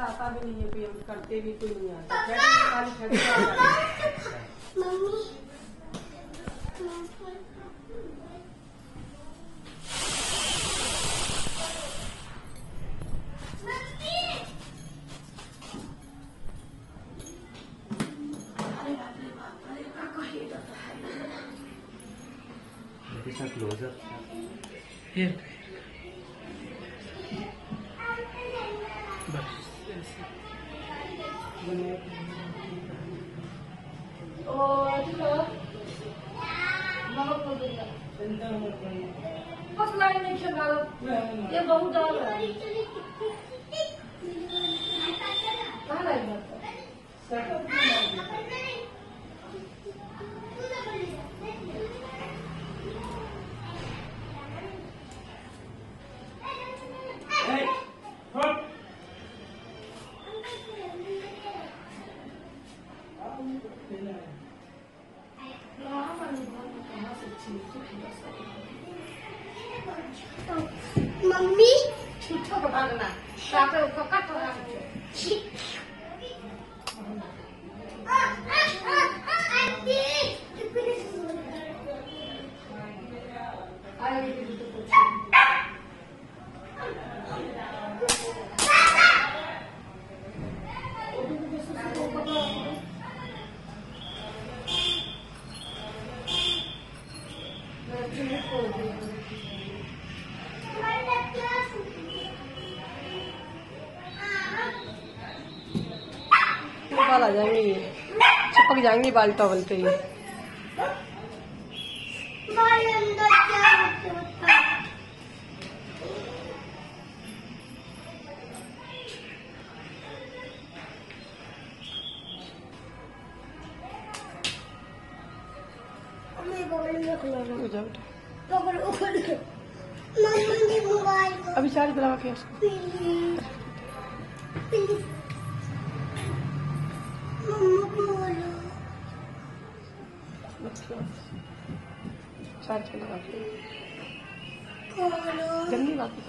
आता भी नहीं है, कोई हम करते भी कोई नहीं आता। मम्मी क्लोजर ये बहुत ज्यादा मम्मी छुट्टा पकड़ना साथे पकड़ बाल आ जाएंगे, ये चिपक जाएंगे बाल टॉवल पे। ये अभी चार्ज लगा के चार्ज लगा के जल्दी बात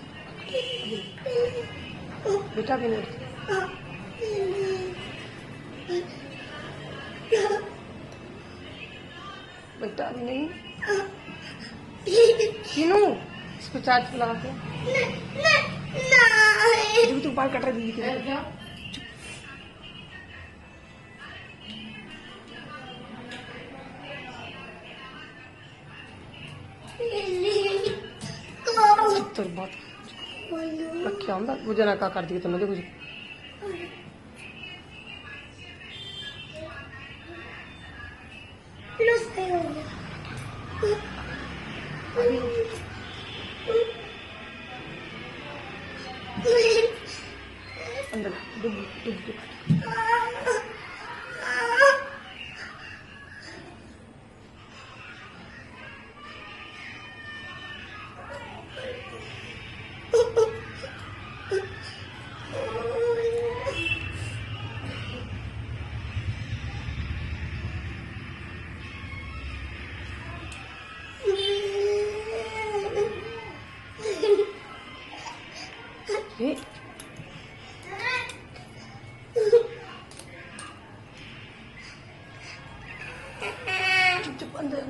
बेटा भी नहीं बेटा भी नहीं कीनू इसको चार्ज लगा के तू बाल कट रहा दीदी के तो बहुत क्या होता मुझे ना कर दी तुमने कुछ अंदर डुब डुब डुब चुप अंदर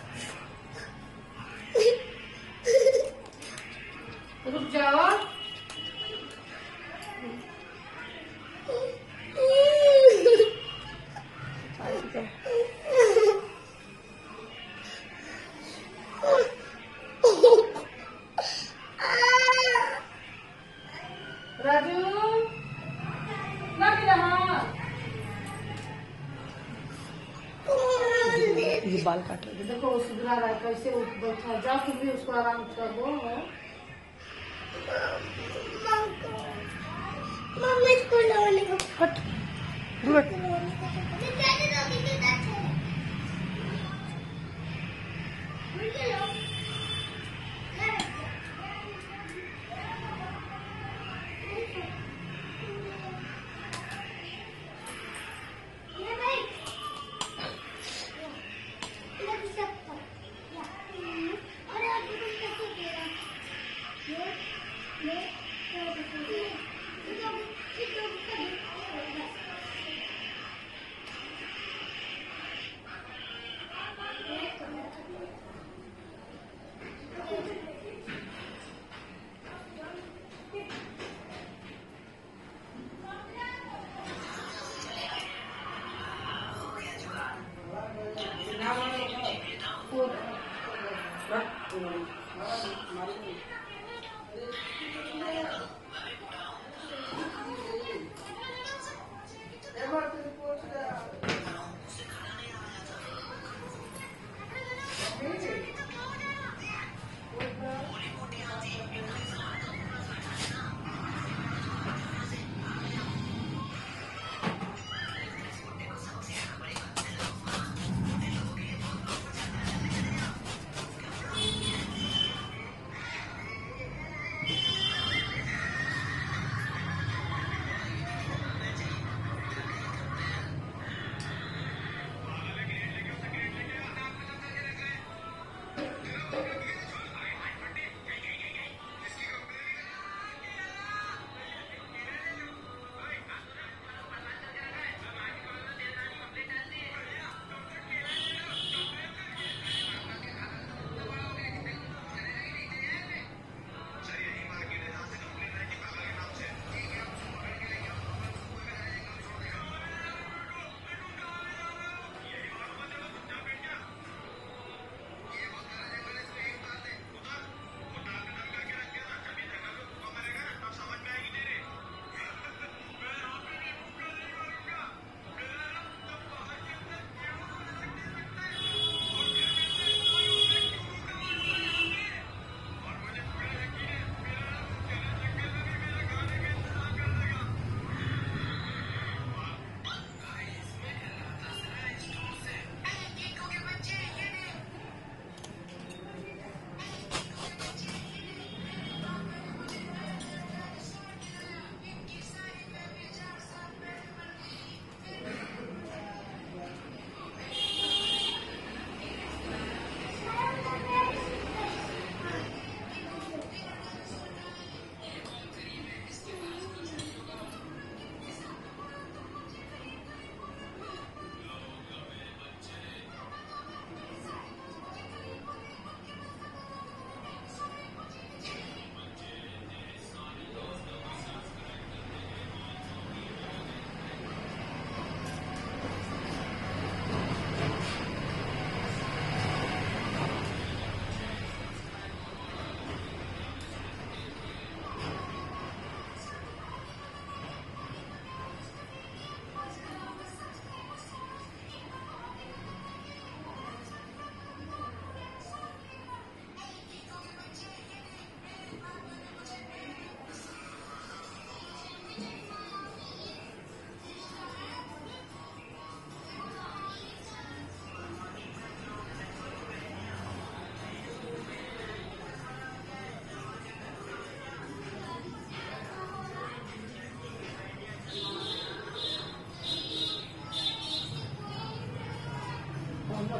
रुक जाओ। राजू ये बाल काट रहे देखो सुधरा रहा है कैसे बैठा जा तुम भी उसको आराम कर दो। हट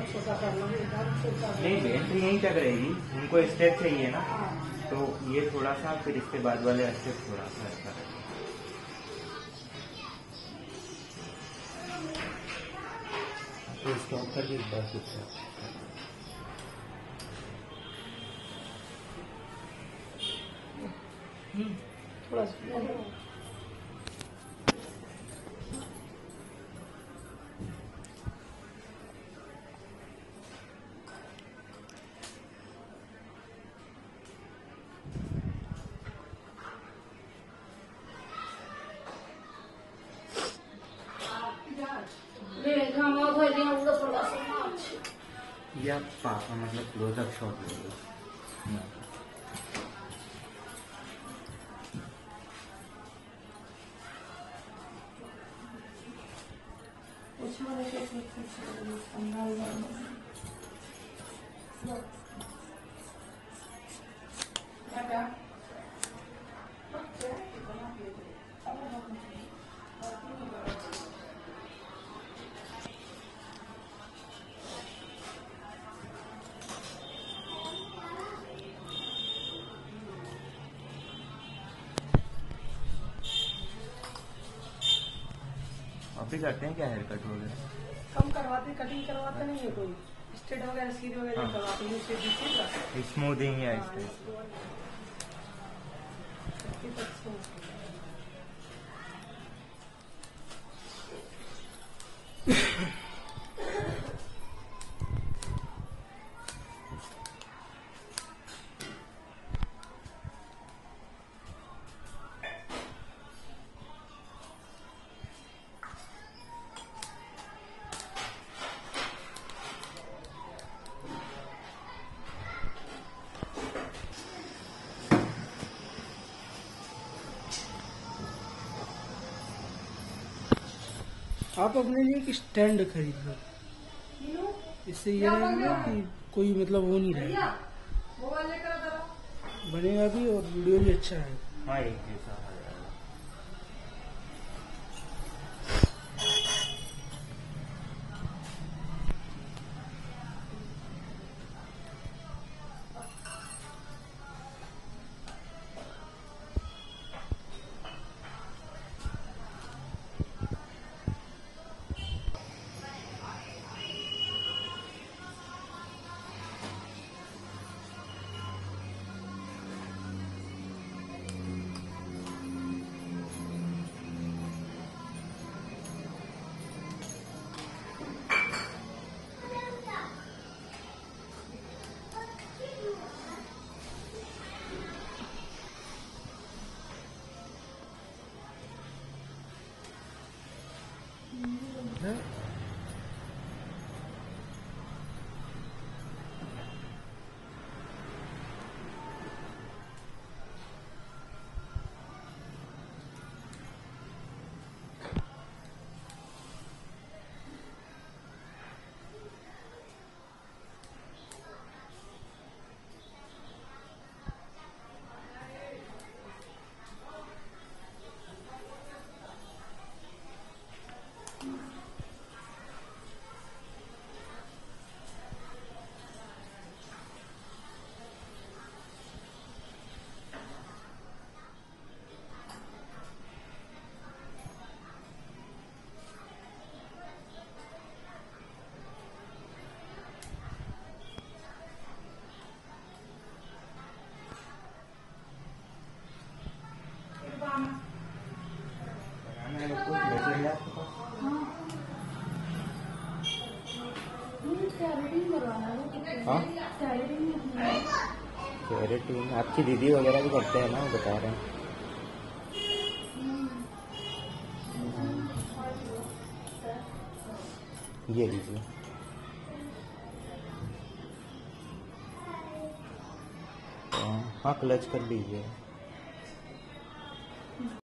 छोटा कर लो, छोटा नहीं एंट्री यहीं तक रहेगी, उनको स्टेप चाहिए ना, हाँ। तो ये थोड़ा सा, फिर इसके बाद वाले स्टेप थोड़ा सा ऐसा। तो स्टॉप करके एक बार कुछ थोड़ा सा या पापा मतलब क्लोजअप शॉट लेंगे। आप भी करते हैं क्या हेयर कट वगैरह? कम करवाते, कटिंग करवाते नहीं है कोई, स्ट्रेट वगैरह सीधे वगैरह हाँ। करवाते हैं, उससे दिखेगा। स्मूथिंग या हाँ, स्ट्रेट? आप अपने लिए एक स्टैंड खरीद लो, इससे ये रहेगा कि कोई मतलब वो नहीं रहेगा, बनेगा भी और वीडियो भी अच्छा है। हाँ एक जैसा आ जाएगा। है? हाँ केराटिन आपकी दीदी वगैरह भी करते हैं ना, वो बता रहे हैं। ये लीजिए। हाँ क्लच कर लीजिए।